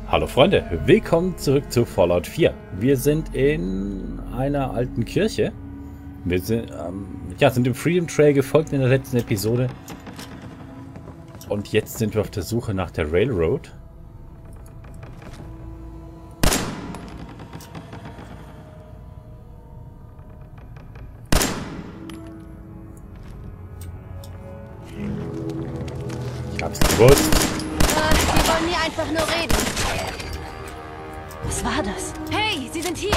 Hallo Freunde, willkommen zurück zu Fallout 4. Wir sind in einer alten Kirche. Wir sind, sind dem Freedom Trail gefolgt in der letzten Episode. Und jetzt sind wir auf der Suche nach der Railroad. Ich hab's gewusst. Die wollen hier einfach nur reden. Was war das? Hey, Sie sind hier!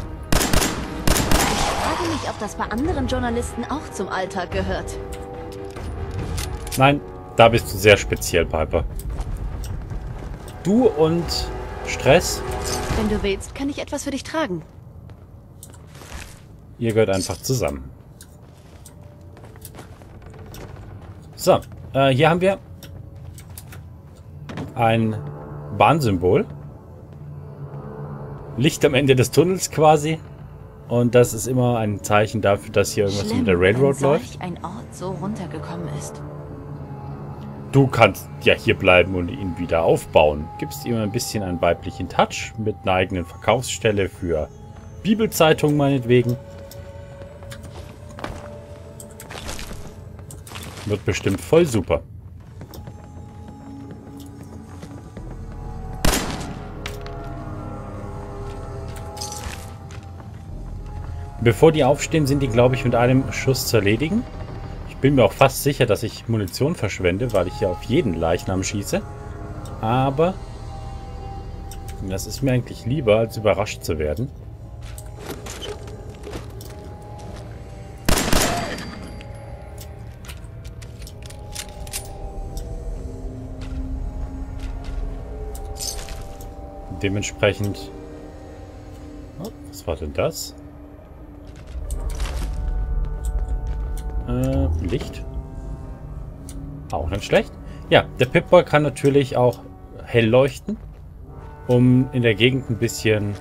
Ich frage mich, ob das bei anderen Journalisten auch zum Alltag gehört. Nein, da bist du sehr speziell, Piper. Du und Stress, Wenn du willst, kann ich etwas für dich tragen. ihr gehört einfach zusammen. So, hier haben wir ein Bahnsymbol. Licht am Ende des Tunnels quasi. Und das ist immer ein Zeichen dafür, dass hier irgendwas mit der Railroad läuft. Wenn ein Ort so runtergekommen ist. Du kannst ja hier bleiben und ihn wieder aufbauen. Gibst ihm ein bisschen einen weiblichen Touch mit einer eigenen Verkaufsstelle für Bibelzeitungen meinetwegen. Wird bestimmt voll super. Bevor die aufstehen, sind die, glaube ich, mit einem Schuss zu erledigen. Ich bin mir auch fast sicher, dass ich Munition verschwende, weil ich hier auf jeden Leichnam schieße. Aber das ist mir eigentlich lieber, als überrascht zu werden. Dementsprechend... Oh, was war denn das? Licht. Auch nicht schlecht. Ja, der Pip-Boy kann natürlich auch hell leuchten, um in der Gegend ein bisschen...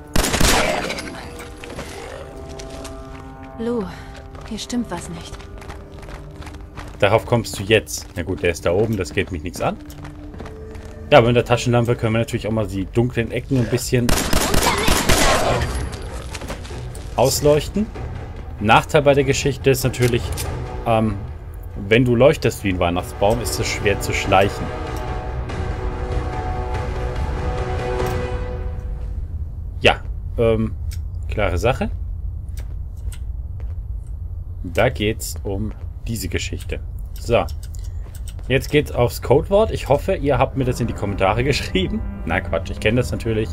Lou, hier stimmt was nicht. Darauf kommst du jetzt. Na gut, der ist da oben, das geht mich nichts an. Ja, aber mit der Taschenlampe können wir natürlich auch mal die dunklen Ecken ein bisschen ausleuchten. Nachteil bei der Geschichte ist natürlich, wenn du leuchtest wie ein Weihnachtsbaum, ist es schwer zu schleichen. Ja, klare Sache. Da geht's um diese Geschichte. So, jetzt geht's aufs Codewort. Ich hoffe, ihr habt mir das in die Kommentare geschrieben. Na Quatsch, ich kenne das natürlich.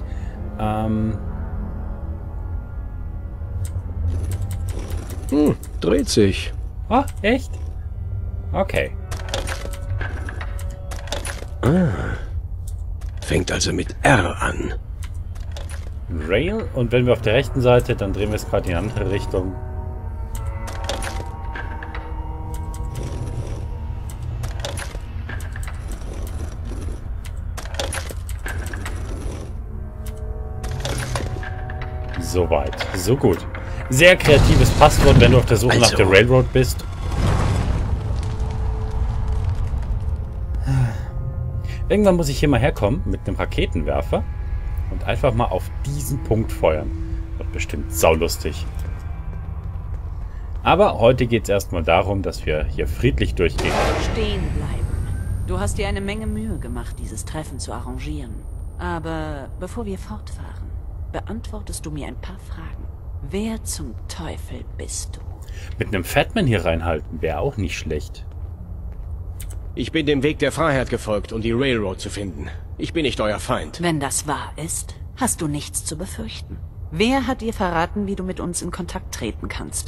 Dreht sich. Oh, echt? Okay. Fängt also mit R an. Rail. Und wenn wir auf der rechten Seite, dann drehen wir es gerade in die andere Richtung. Soweit, so gut. Sehr kreatives Passwort, wenn du auf der Suche nach der Railroad bist. Irgendwann muss ich hier mal herkommen mit einem Raketenwerfer und einfach mal auf diesen Punkt feuern. Wird bestimmt saulustig. Aber heute geht es erstmal darum, dass wir hier friedlich durchgehen. Stehen bleiben. Du hast dir eine Menge Mühe gemacht, dieses Treffen zu arrangieren. Aber bevor wir fortfahren, beantwortest du mir ein paar Fragen. Wer zum Teufel bist du? Mit einem Fatman hier reinhalten wäre auch nicht schlecht. Ich bin dem Weg der Freiheit gefolgt, um die Railroad zu finden. Ich bin nicht euer Feind. Wenn das wahr ist, hast du nichts zu befürchten. Wer hat dir verraten, wie du mit uns in Kontakt treten kannst?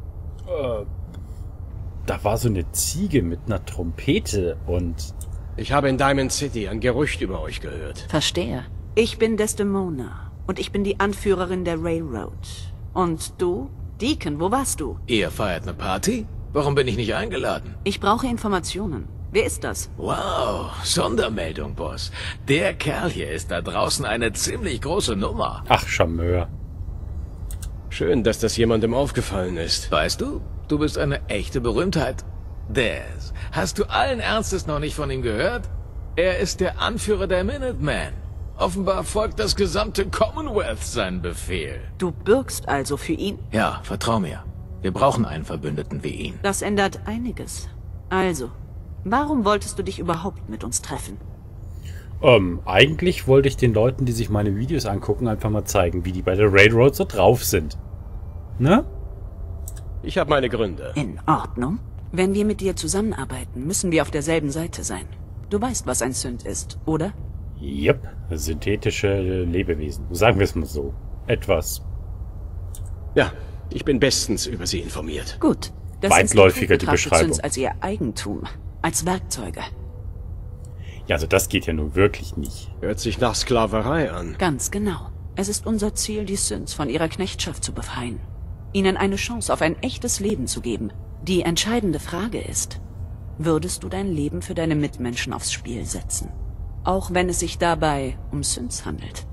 Da war so eine Ziege mit einer Trompete und... Ich habe in Diamond City ein Gerücht über euch gehört. Verstehe. Ich bin Desdemona und ich bin die Anführerin der Railroad. Und du? Deacon, wo warst du? Ihr feiert eine Party? Warum bin ich nicht eingeladen? Ich brauche Informationen. Wer ist das? Wow, Sondermeldung, Boss. Der Kerl hier ist da draußen eine ziemlich große Nummer. Ach, Charmeur. Schön, dass das jemandem aufgefallen ist. Weißt du, du bist eine echte Berühmtheit. Des, hast du allen Ernstes noch nicht von ihm gehört? Er ist der Anführer der Minutemen. Offenbar folgt das gesamte Commonwealth seinen Befehl. Du bürgst also für ihn? Ja, vertrau mir. Wir brauchen einen Verbündeten wie ihn. Das ändert einiges. Also, warum wolltest du dich überhaupt mit uns treffen? Eigentlich wollte ich den Leuten, die sich meine Videos angucken, einfach mal zeigen, wie die bei der Railroad so drauf sind. Ne? Ich habe meine Gründe. In Ordnung. Wenn wir mit dir zusammenarbeiten, müssen wir auf derselben Seite sein. Du weißt, was ein Synth ist, oder? Yep, synthetische Lebewesen. Sagen wir es mal so. Etwas. Ja, ich bin bestens über sie informiert. Gut. Das Weitläufiger Institut die betrachtet Beschreibung. Synths als ihr Eigentum, als Werkzeuge. Ja, also das geht ja nun wirklich nicht. Hört sich nach Sklaverei an. Ganz genau. Es ist unser Ziel, die Synths von ihrer Knechtschaft zu befreien. Ihnen eine Chance auf ein echtes Leben zu geben. Die entscheidende Frage ist, würdest du dein Leben für deine Mitmenschen aufs Spiel setzen? Auch wenn es sich dabei um Synths handelt.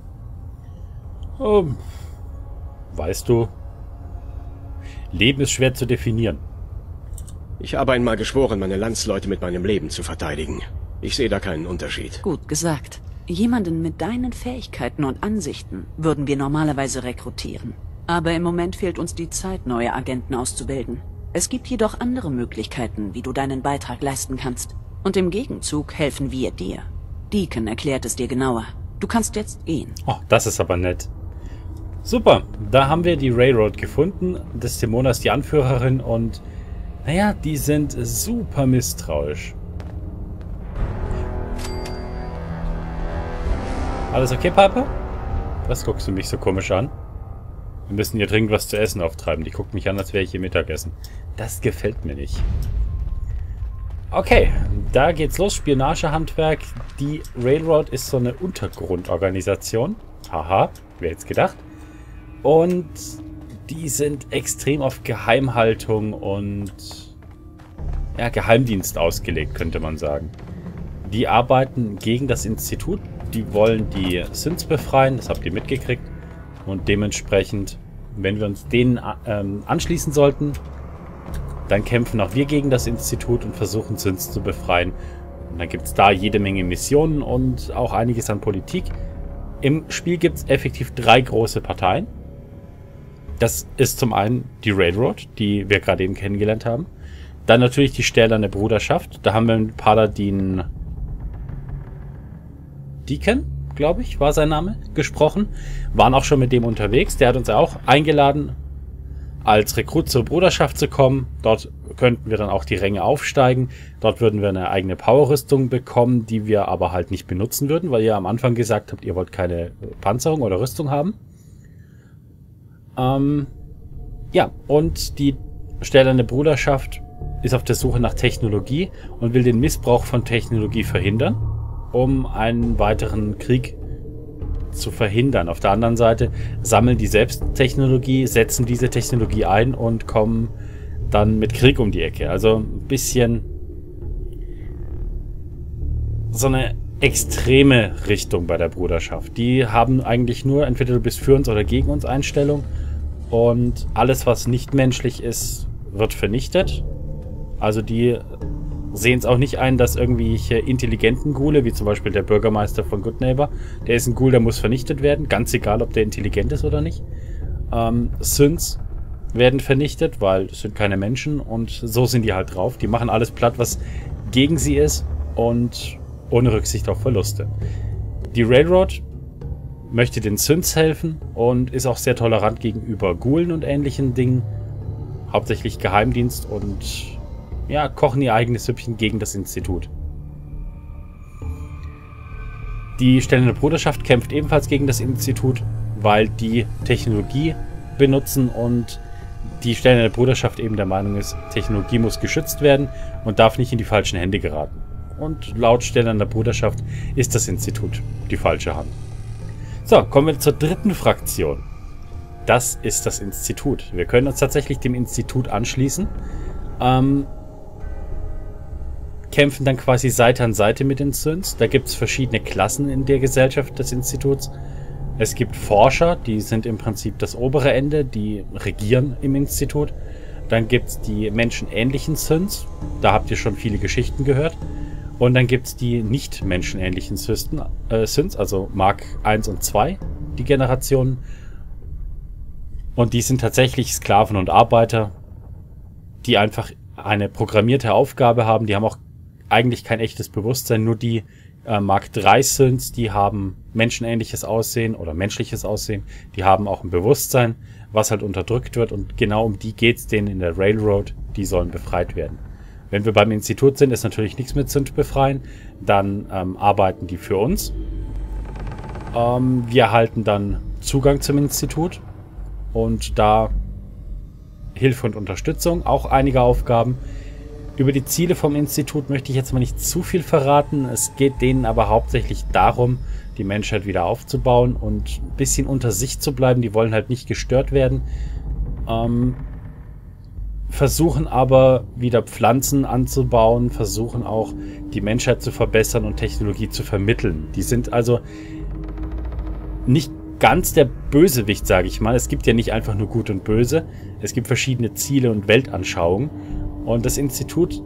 Weißt du, Leben ist schwer zu definieren. Ich habe einmal geschworen, meine Landsleute mit meinem Leben zu verteidigen. Ich sehe da keinen Unterschied. Gut gesagt. Jemanden mit deinen Fähigkeiten und Ansichten würden wir normalerweise rekrutieren. Aber im Moment fehlt uns die Zeit, neue Agenten auszubilden. Es gibt jedoch andere Möglichkeiten, wie du deinen Beitrag leisten kannst. Und im Gegenzug helfen wir dir. Deacon erklärt es dir genauer. Du kannst jetzt gehen. Oh, das ist aber nett. Super, da haben wir die Railroad gefunden. Desdemona ist die Anführerin und naja, die sind super misstrauisch. Alles okay, Papa? Was guckst du mich so komisch an? Wir müssen hier dringend was zu essen auftreiben. Die guckt mich an, als wäre ich hier Mittagessen. Das gefällt mir nicht. Okay, da geht's los. Spionagehandwerk. Die Railroad ist so eine Untergrundorganisation. Haha, wer hätte es gedacht? Und die sind extrem auf Geheimhaltung und ja, Geheimdienst ausgelegt, könnte man sagen. Die arbeiten gegen das Institut. Die wollen die Synths befreien, das habt ihr mitgekriegt. Und dementsprechend, wenn wir uns denen anschließen sollten, dann kämpfen auch wir gegen das Institut und versuchen Synths zu befreien. Und dann gibt es da jede Menge Missionen und auch einiges an Politik. Im Spiel gibt es effektiv 3 große Parteien. Das ist zum einen die Railroad, die wir gerade eben kennengelernt haben. Dann natürlich die Stählerne Bruderschaft. Da haben wir einen Paladin Deacon, glaube ich, war sein Name, gesprochen. Waren auch schon mit dem unterwegs. Der hat uns auch eingeladen, als Rekrut zur Bruderschaft zu kommen. Dort könnten wir dann auch die Ränge aufsteigen. Dort würden wir eine eigene Powerrüstung bekommen, die wir aber halt nicht benutzen würden, weil ihr am Anfang gesagt habt, ihr wollt keine Panzerung oder Rüstung haben. Ja, und die Stählerne Bruderschaft ist auf der Suche nach Technologie und will den Missbrauch von Technologie verhindern, um einen weiteren Krieg zu verhindern. Auf der anderen Seite sammeln die selbst Technologie, setzen diese Technologie ein und kommen dann mit Krieg um die Ecke. Also ein bisschen so eine extreme Richtung bei der Bruderschaft. Die haben eigentlich nur entweder du bist für uns oder gegen uns Einstellung und alles, was nicht menschlich ist, wird vernichtet. Also die sehen es auch nicht ein, dass irgendwelche intelligenten Ghule, wie zum Beispiel der Bürgermeister von Goodneighbor, der ist ein Ghoul, der muss vernichtet werden, ganz egal, ob der intelligent ist oder nicht. Synths werden vernichtet, weil das sind keine Menschen und so sind die halt drauf. Die machen alles platt, was gegen sie ist und ohne Rücksicht auf Verluste. Die Railroad möchte den Synths helfen und ist auch sehr tolerant gegenüber Ghoulen und ähnlichen Dingen. Hauptsächlich Geheimdienst und ja, kochen ihr eigenes Süppchen gegen das Institut. Die Stählerne Bruderschaft kämpft ebenfalls gegen das Institut, weil die Technologie benutzen und die Stählerne Bruderschaft eben der Meinung ist, Technologie muss geschützt werden und darf nicht in die falschen Hände geraten. Und laut Stählerner Bruderschaft ist das Institut die falsche Hand. So, kommen wir zur dritten Fraktion. Das ist das Institut. Wir können uns tatsächlich dem Institut anschließen. Kämpfen dann quasi Seite an Seite mit den Synths. Da gibt es verschiedene Klassen in der Gesellschaft des Instituts. Es gibt Forscher, die sind im Prinzip das obere Ende, die regieren im Institut. Dann gibt es die menschenähnlichen Synths, da habt ihr schon viele Geschichten gehört. Und dann gibt es die nicht menschenähnlichen Synths, also Mark 1 und 2, die Generationen. Und die sind tatsächlich Sklaven und Arbeiter, die einfach eine programmierte Aufgabe haben. Die haben auch eigentlich kein echtes Bewusstsein. Nur die Mark 3 Synths, die haben menschenähnliches Aussehen oder menschliches Aussehen. Die haben auch ein Bewusstsein, was halt unterdrückt wird. Und genau um die geht es denen in der Railroad. Die sollen befreit werden. Wenn wir beim Institut sind, ist natürlich nichts mit Synth befreien. Dann arbeiten die für uns. Wir erhalten dann Zugang zum Institut. Und da Hilfe und Unterstützung, auch einige Aufgaben. Über die Ziele vom Institut möchte ich jetzt mal nicht zu viel verraten. Es geht denen aber hauptsächlich darum, die Menschheit wieder aufzubauen und ein bisschen unter sich zu bleiben. Die wollen halt nicht gestört werden. Versuchen aber wieder Pflanzen anzubauen, versuchen auch die Menschheit zu verbessern und Technologie zu vermitteln. Die sind also nicht ganz der Bösewicht, sage ich mal. Es gibt ja nicht einfach nur Gut und Böse. Es gibt verschiedene Ziele und Weltanschauungen. Und das Institut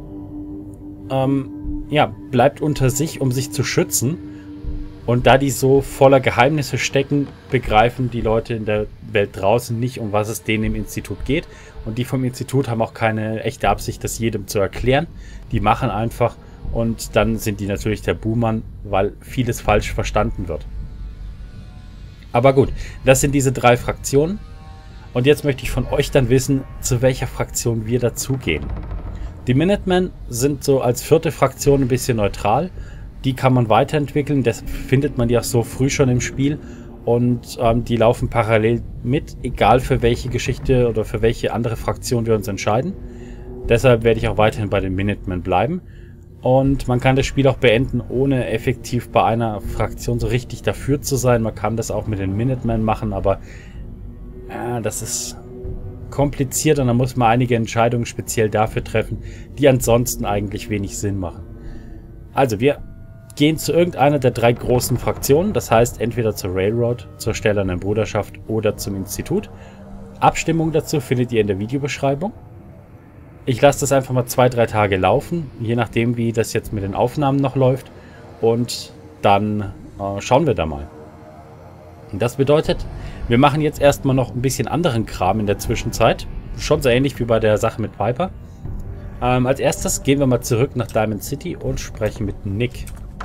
bleibt unter sich, um sich zu schützen. Und da die so voller Geheimnisse stecken, begreifen die Leute in der Welt draußen nicht, um was es denen im Institut geht. Und die vom Institut haben auch keine echte Absicht, das jedem zu erklären. Die machen einfach und dann sind die natürlich der Buhmann, weil vieles falsch verstanden wird. Aber gut, das sind diese 3 Fraktionen. Und jetzt möchte ich von euch dann wissen, zu welcher Fraktion wir dazugehen. Die Minutemen sind so als 4. Fraktion ein bisschen neutral. Die kann man weiterentwickeln, das findet man ja so früh schon im Spiel. Und die laufen parallel mit, egal für welche Geschichte oder für welche andere Fraktion wir uns entscheiden. Deshalb werde ich auch weiterhin bei den Minutemen bleiben. Und man kann das Spiel auch beenden, ohne effektiv bei einer Fraktion so richtig dafür zu sein. Man kann das auch mit den Minutemen machen, aber das ist kompliziert und da muss man einige Entscheidungen speziell dafür treffen, die ansonsten eigentlich wenig Sinn machen. Also wir gehen zu irgendeiner der 3 großen Fraktionen, das heißt entweder zur Railroad, zur Stählernen Bruderschaft oder zum Institut. Abstimmung dazu findet ihr in der Videobeschreibung. Ich lasse das einfach mal 2-3 Tage laufen, je nachdem wie das jetzt mit den Aufnahmen noch läuft und dann schauen wir da mal. Und das bedeutet, wir machen jetzt erstmal noch ein bisschen anderen Kram in der Zwischenzeit, schon so ähnlich wie bei der Sache mit Piper. Als erstes gehen wir mal zurück nach Diamond City und sprechen mit Nick.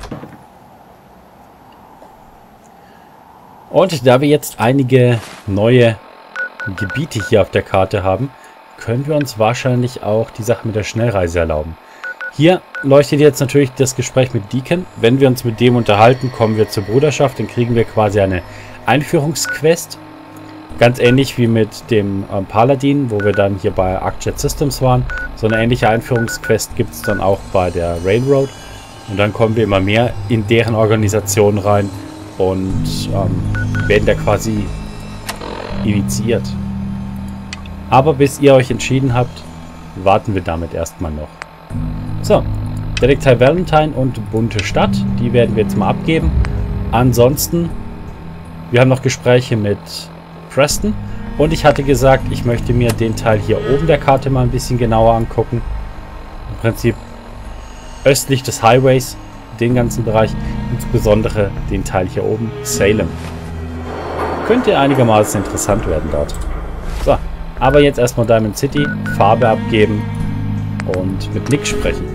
Und da wir jetzt einige neue Gebiete hier auf der Karte haben, können wir uns wahrscheinlich auch die Sache mit der Schnellreise erlauben. Hier leuchtet jetzt natürlich das Gespräch mit Deacon. Wenn wir uns mit dem unterhalten, kommen wir zur Bruderschaft, dann kriegen wir quasi eine Einführungsquest. Ganz ähnlich wie mit dem Paladin, wo wir dann hier bei Arcjet Systems waren. So eine ähnliche Einführungsquest gibt es dann auch bei der Railroad. Und dann kommen wir immer mehr in deren Organisation rein und werden da quasi initiiert. Aber bis ihr euch entschieden habt, warten wir damit erstmal noch. So, Detektiv Valentine und Bunte Stadt, die werden wir jetzt mal abgeben. Ansonsten, wir haben noch Gespräche mit Preston und ich hatte gesagt, ich möchte mir den Teil hier oben der Karte mal ein bisschen genauer angucken. Im Prinzip östlich des Highways, den ganzen Bereich, insbesondere den Teil hier oben, Salem. Könnte einigermaßen interessant werden dort. So, aber jetzt erstmal Diamond City, Farbe abgeben und mit Nick sprechen.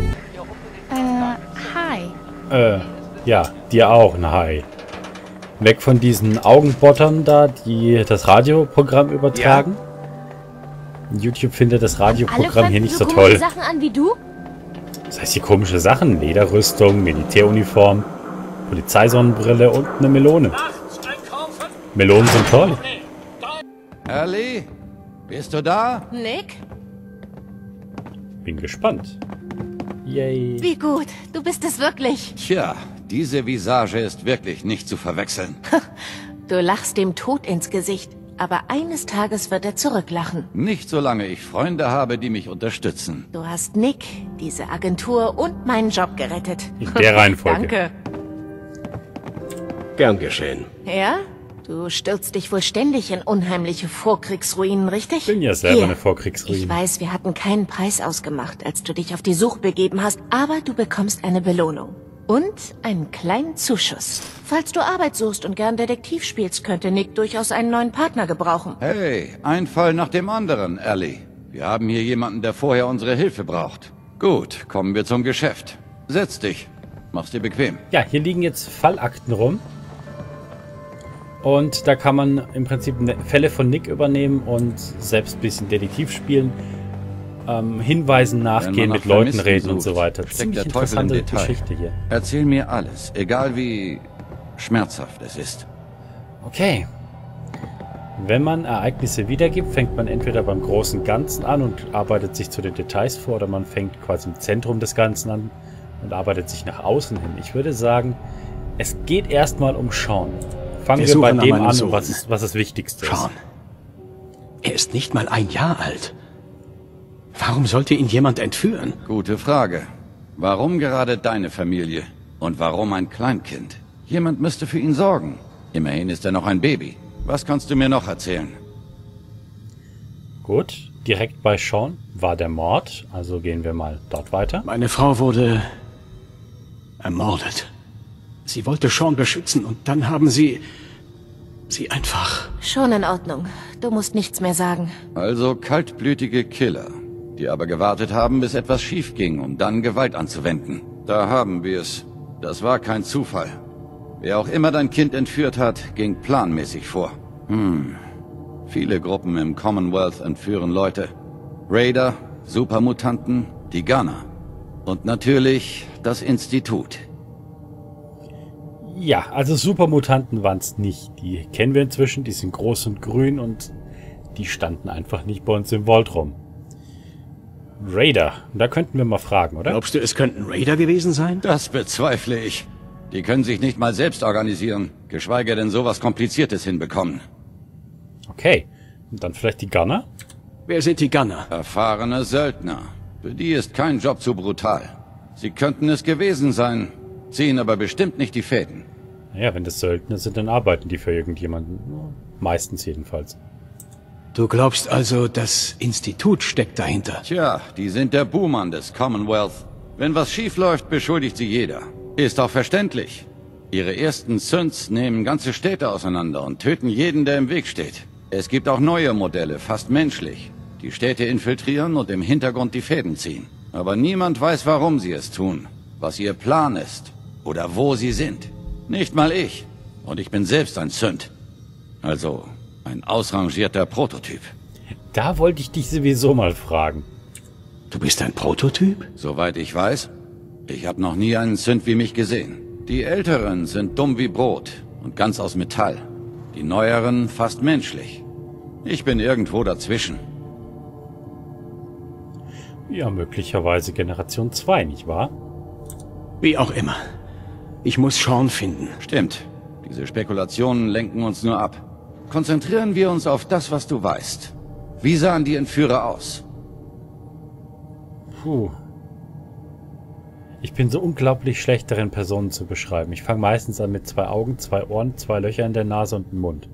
Hi. Ja, dir auch ein Hi. Weg von diesen Augenbottern da, die das Radioprogramm übertragen. Ja. YouTube findet das Radioprogramm hier nicht so toll. Sachen an wie du? Das heißt hier komische Sachen, Lederrüstung, Militäruniform, Polizeisonnenbrille und eine Melone. Melonen sind toll. Ellie, bist du da? Nick? Bin gespannt. Yay. Wie gut. Du bist es wirklich. Tja, diese Visage ist wirklich nicht zu verwechseln. Du lachst dem Tod ins Gesicht. Aber eines Tages wird er zurücklachen. Nicht solange ich Freunde habe, die mich unterstützen. Du hast Nick, diese Agentur und meinen Job gerettet. In der Reihenfolge. Danke. Gern geschehen. Ja? Du stürzt dich wohl ständig in unheimliche Vorkriegsruinen, richtig? Ich bin ja selber Hier, eine Vorkriegsruine. Ich weiß, wir hatten keinen Preis ausgemacht, als du dich auf die Suche begeben hast, aber du bekommst eine Belohnung. Und einen kleinen Zuschuss. Falls du Arbeit suchst und gern Detektiv spielst, könnte Nick durchaus einen neuen Partner gebrauchen. Hey, ein Fall nach dem anderen, Ellie. Wir haben hier jemanden, der vorher unsere Hilfe braucht. Gut, kommen wir zum Geschäft. Setz dich. Mach's dir bequem. Ja, hier liegen jetzt Fallakten rum. Und da kann man im Prinzip Fälle von Nick übernehmen und selbst ein bisschen Detektiv spielen. Hinweisen nachgehen, mit Leuten reden und so weiter. Ziemlich interessante Geschichte hier. Erzähl mir alles, egal wie schmerzhaft es ist. Okay. Wenn man Ereignisse wiedergibt, fängt man entweder beim großen Ganzen an und arbeitet sich zu den Details vor, oder man fängt quasi im Zentrum des Ganzen an und arbeitet sich nach außen hin. Ich würde sagen, es geht erstmal um Sean. Fangen wir bei dem an, was das Wichtigste ist. Sean. Er ist nicht mal 1 Jahr alt. Warum sollte ihn jemand entführen? Gute Frage. Warum gerade deine Familie? Und warum ein Kleinkind? Jemand müsste für ihn sorgen. Immerhin ist er noch ein Baby. Was kannst du mir noch erzählen? Gut, direkt bei Sean war der Mord, also gehen wir mal dort weiter. Meine Frau wurde ermordet. Sie wollte Sean beschützen und dann haben sie einfach... Schon in Ordnung. Du musst nichts mehr sagen. Also kaltblütige Killer, die aber gewartet haben, bis etwas schief ging, um dann Gewalt anzuwenden. Da haben wir es. Das war kein Zufall. Wer auch immer dein Kind entführt hat, ging planmäßig vor. Viele Gruppen im Commonwealth entführen Leute. Raider, Supermutanten, die Gunner. Und natürlich das Institut. Ja, also Supermutanten waren es nicht. Die kennen wir inzwischen, die sind groß und grün und die standen einfach nicht bei uns im Vault rum. Raider, da könnten wir mal fragen, oder? Glaubst du, es könnten Raider gewesen sein? Das bezweifle ich. Die können sich nicht mal selbst organisieren, geschweige denn sowas Kompliziertes hinbekommen. Okay, und dann vielleicht die Gunner? Wer sind die Gunner? Erfahrene Söldner. Für die ist kein Job zu brutal. Sie könnten es gewesen sein, ziehen aber bestimmt nicht die Fäden. Naja, wenn das Söldner sind, dann arbeiten die für irgendjemanden. Meistens jedenfalls. Du glaubst also, das Institut steckt dahinter? Tja, die sind der Buhmann des Commonwealth. Wenn was schief läuft, beschuldigt sie jeder. Ist auch verständlich. Ihre ersten Synths nehmen ganze Städte auseinander und töten jeden, der im Weg steht. Es gibt auch neue Modelle, fast menschlich, die Städte infiltrieren und im Hintergrund die Fäden ziehen. Aber niemand weiß, warum sie es tun, was ihr Plan ist oder wo sie sind. Nicht mal ich. Und ich bin selbst ein Synth. Also ein ausrangierter Prototyp. Da wollte ich dich sowieso mal fragen. Du bist ein Prototyp? Soweit ich weiß. Ich habe noch nie einen Synth wie mich gesehen. Die Älteren sind dumm wie Brot und ganz aus Metall. Die Neueren fast menschlich. Ich bin irgendwo dazwischen. Ja, möglicherweise Generation 2, nicht wahr? Wie auch immer. Ich muss Sean finden. Stimmt. Diese Spekulationen lenken uns nur ab. Konzentrieren wir uns auf das, was du weißt. Wie sahen die Entführer aus? Puh. Ich bin so unglaublich schlecht darin, Personen zu beschreiben. Ich fange meistens an mit 2 Augen, 2 Ohren, 2 Löcher in der Nase und einem Mund.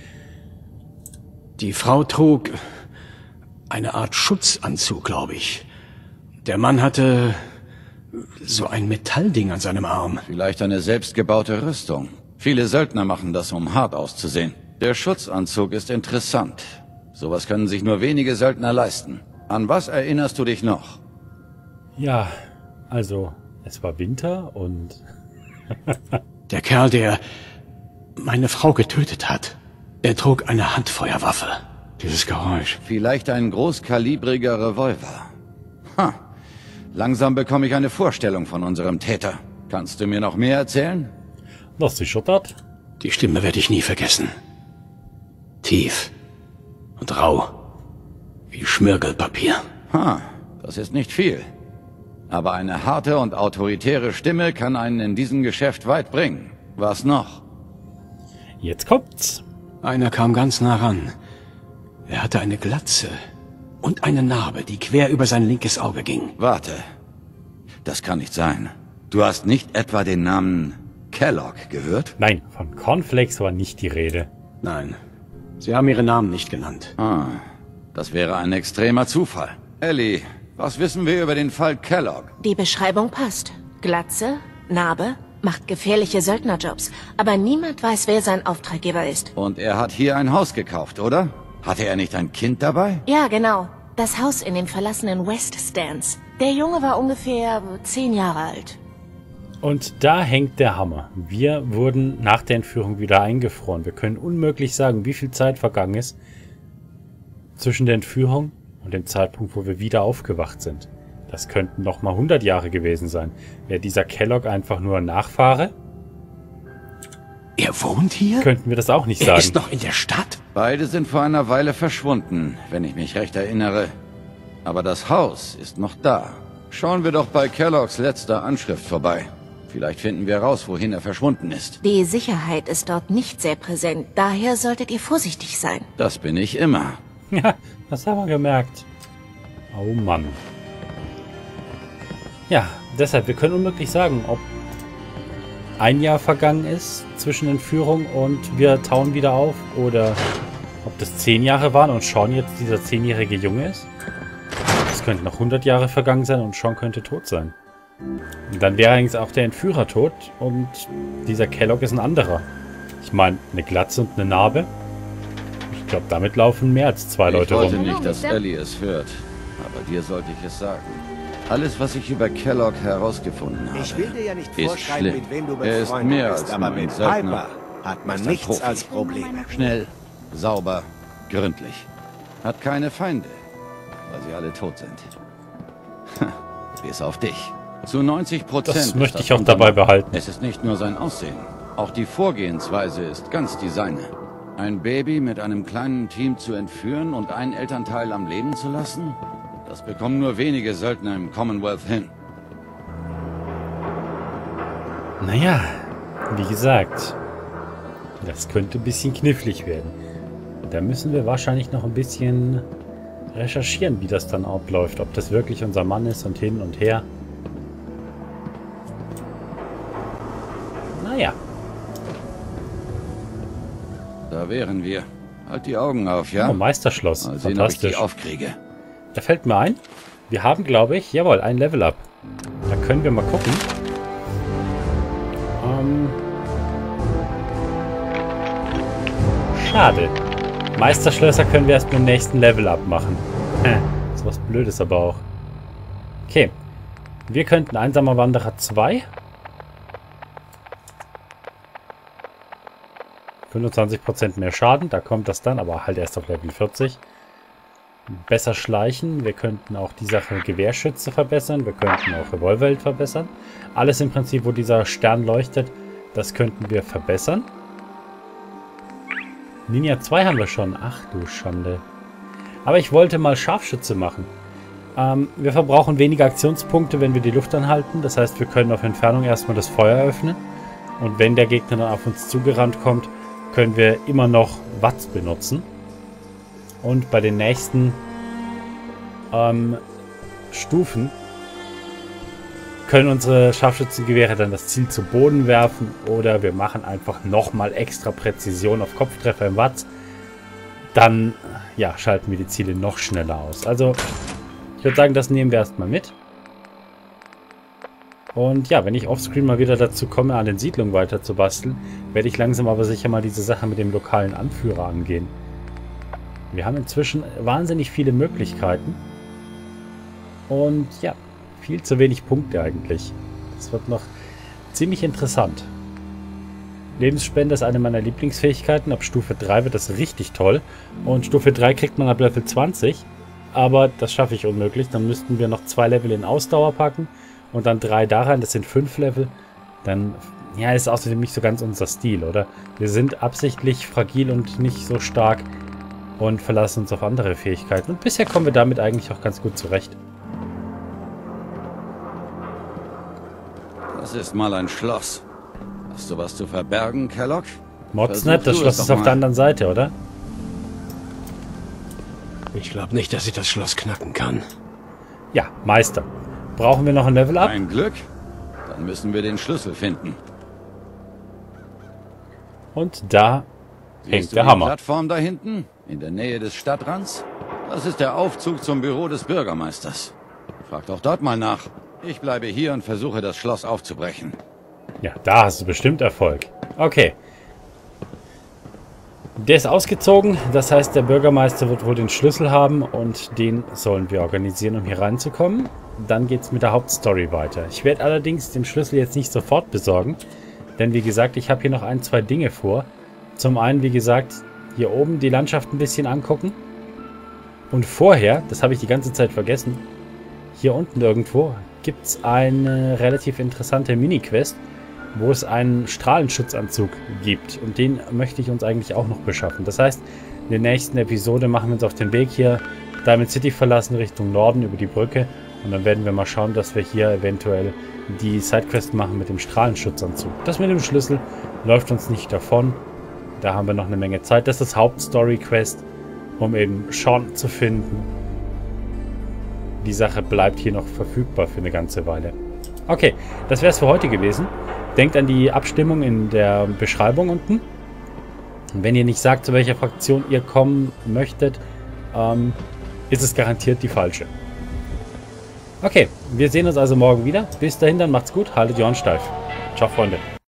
Die Frau trug eine Art Schutzanzug, glaube ich. Der Mann hatte so ein Metallding an seinem Arm. Vielleicht eine selbstgebaute Rüstung. Viele Söldner machen das, um hart auszusehen. Der Schutzanzug ist interessant. Sowas können sich nur wenige Söldner leisten. An was erinnerst du dich noch? Ja, also, es war Winter und... Der Kerl, der meine Frau getötet hat, er trug eine Handfeuerwaffe. Dieses Geräusch. Vielleicht ein großkalibriger Revolver. Ha, langsam bekomme ich eine Vorstellung von unserem Täter. Kannst du mir noch mehr erzählen? Was sicher das? Die Stimme werde ich nie vergessen. Tief und rau, wie Schmirgelpapier. Ha, das ist nicht viel. Aber eine harte und autoritäre Stimme kann einen in diesem Geschäft weit bringen. Was noch? Jetzt kommt's. Einer kam ganz nah ran. Er hatte eine Glatze und eine Narbe, die quer über sein linkes Auge ging. Warte. Das kann nicht sein. Du hast nicht etwa den Namen Kellogg gehört? Nein, von Cornflakes war nicht die Rede. Nein, sie haben ihre Namen nicht genannt. Ah, das wäre ein extremer Zufall. Ellie, was wissen wir über den Fall Kellogg? Die Beschreibung passt. Glatze, Narbe, macht gefährliche Söldnerjobs. Aber niemand weiß, wer sein Auftraggeber ist. Und er hat hier ein Haus gekauft, oder? Hatte er nicht ein Kind dabei? Ja, genau. Das Haus in den verlassenen West Stands. Der Junge war ungefähr 10 Jahre alt. Und da hängt der Hammer. Wir wurden nach der Entführung wieder eingefroren. Wir können unmöglich sagen, wie viel Zeit vergangen ist zwischen der Entführung und dem Zeitpunkt, wo wir wieder aufgewacht sind. Das könnten noch mal 100 Jahre gewesen sein. Wäre dieser Kellogg einfach nur ein Nachfahre? Er wohnt hier? Könnten wir das auch nicht Er sagen. ist noch in der Stadt? Beide sind vor einer Weile verschwunden, wenn ich mich recht erinnere. Aber das Haus ist noch da. Schauen wir doch bei Kelloggs letzter Anschrift vorbei. Vielleicht finden wir raus, wohin er verschwunden ist. Die Sicherheit ist dort nicht sehr präsent. Daher solltet ihr vorsichtig sein. Das bin ich immer. Ja, das haben wir gemerkt. Oh Mann. Ja, deshalb, wir können unmöglich sagen, ob ein Jahr vergangen ist zwischen Entführung und wir tauen wieder auf oder ob das 10 Jahre waren und Sean jetzt dieser 10-jährige Junge ist. Es könnten noch 100 Jahre vergangen sein und Sean könnte tot sein. Und dann wäre eigentlich auch der Entführer tot und dieser Kellogg ist ein anderer. Ich meine, eine Glatze und eine Narbe. Ich glaube, damit laufen mehr als 2 Leute Ich wollte rum. nicht, dass Ellie es hört. Aber dir sollte ich es sagen. Alles, was ich über Kellogg herausgefunden habe, Ich will dir ja nicht ist vorschreiben, schlimm. mit wem du Er ist befreundet mehr bist, als aber nur ein mit Söldner. Piper hat man Ist ein nichts Profi. als Probleme. Schnell, sauber, gründlich. Hat keine Feinde, weil sie alle tot sind. Bis auf dich. Zu 90%. Das möchte ist ich auch unser dabei Mann. behalten. Es ist nicht nur sein Aussehen. Auch die Vorgehensweise ist ganz die seine. Ein Baby mit einem kleinen Team zu entführen und einen Elternteil am Leben zu lassen? Das bekommen nur wenige Söldner im Commonwealth hin. Naja, wie gesagt, das könnte ein bisschen knifflig werden. Da müssen wir wahrscheinlich noch ein bisschen recherchieren, wie das dann abläuft. Ob das wirklich unser Mann ist und hin und her. Naja. Da wären wir. Halt die Augen auf, ja? Oh, Meisterschloss. Mal sehen, ob ich die Fantastisch. aufkriege. Da fällt mir ein, wir haben, glaube ich, jawohl, ein Level-Up. Da können wir mal gucken. Schade. Meisterschlösser können wir erst beim nächsten Level-Up machen. Das ist was Blödes aber auch. Okay. Wir könnten Einsamer Wanderer 2. 25% mehr Schaden, da kommt das dann, aber halt erst auf Level 40. Besser schleichen, wir könnten auch die Sache Gewehrschütze verbessern, wir könnten auch Revolverheld verbessern. Alles im Prinzip, wo dieser Stern leuchtet, das könnten wir verbessern. Ninja 2 haben wir schon, ach du Schande. Aber ich wollte mal Scharfschütze machen. Wir verbrauchen weniger Aktionspunkte, wenn wir die Luft anhalten, das heißt, wir können auf Entfernung erstmal das Feuer öffnen. Und wenn der Gegner dann auf uns zugerannt kommt, können wir immer noch Watts benutzen. Und bei den nächsten Stufen können unsere Scharfschützengewehre dann das Ziel zu Boden werfen oder wir machen einfach nochmal extra Präzision auf Kopftreffer im Watts. Dann ja, schalten wir die Ziele noch schneller aus. Also ich würde sagen, das nehmen wir erstmal mit. Und ja, wenn ich offscreen mal wieder dazu komme, an den Siedlungen weiter zu basteln, werde ich langsam aber sicher mal diese Sache mit dem lokalen Anführer angehen. Wir haben inzwischen wahnsinnig viele Möglichkeiten. Und ja, viel zu wenig Punkte eigentlich. Das wird noch ziemlich interessant. Lebensspende ist eine meiner Lieblingsfähigkeiten. Ab Stufe 3 wird das richtig toll. Und Stufe 3 kriegt man ab Level 20. Aber das schaffe ich unmöglich. Dann müssten wir noch 2 Level in Ausdauer packen. Und dann 3 da rein. Das sind 5 Level. Dann, ja, ist außerdem nicht so ganz unser Stil, oder? Wir sind absichtlich fragil und nicht so stark. Und verlassen uns auf andere Fähigkeiten. Und bisher kommen wir damit eigentlich auch ganz gut zurecht. Das ist mal ein Schloss. Hast du was zu verbergen, Kellogg? Modsnap, das Versuch Schloss es ist doch auf mal. der anderen Seite, oder? Ich glaube nicht, dass ich das Schloss knacken kann. Ja, Meister. Brauchen wir noch ein Level-Up? Ein Glück? Dann müssen wir den Schlüssel finden. Und da hängt du der die Hammer. Plattform da hinten, in der Nähe des Stadtrands? Das ist der Aufzug zum Büro des Bürgermeisters. Frag doch dort mal nach. Ich bleibe hier und versuche, das Schloss aufzubrechen. Ja, da hast du bestimmt Erfolg. Okay. Der ist ausgezogen, das heißt, der Bürgermeister wird wohl den Schlüssel haben und den sollen wir organisieren, um hier reinzukommen. Dann geht es mit der Hauptstory weiter. Ich werde allerdings den Schlüssel jetzt nicht sofort besorgen, denn wie gesagt, ich habe hier noch ein, zwei Dinge vor. Zum einen, wie gesagt, hier oben die Landschaft ein bisschen angucken. Und vorher, das habe ich die ganze Zeit vergessen, hier unten irgendwo gibt es eine relativ interessante Mini-Quest, wo es einen Strahlenschutzanzug gibt. Und den möchte ich uns eigentlich auch noch beschaffen. Das heißt, in der nächsten Episode machen wir uns auf den Weg hier Diamond City verlassen, Richtung Norden über die Brücke. Und dann werden wir mal schauen, dass wir hier eventuell die Sidequest machen mit dem Strahlenschutzanzug. Das mit dem Schlüssel läuft uns nicht davon. Da haben wir noch eine Menge Zeit. Das ist das Hauptstory-Quest, um eben Sean zu finden. Die Sache bleibt hier noch verfügbar für eine ganze Weile. Okay, das wäre es für heute gewesen. Denkt an die Abstimmung in der Beschreibung unten. Wenn ihr nicht sagt, zu welcher Fraktion ihr kommen möchtet, ist es garantiert die falsche. Okay, wir sehen uns also morgen wieder. Bis dahin, dann macht's gut, haltet die Ohren steif. Ciao, Freunde.